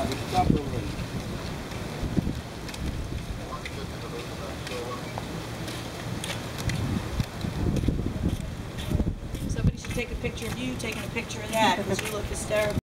Stop already. Somebody should take a picture of you taking a picture of that because you look hysterical.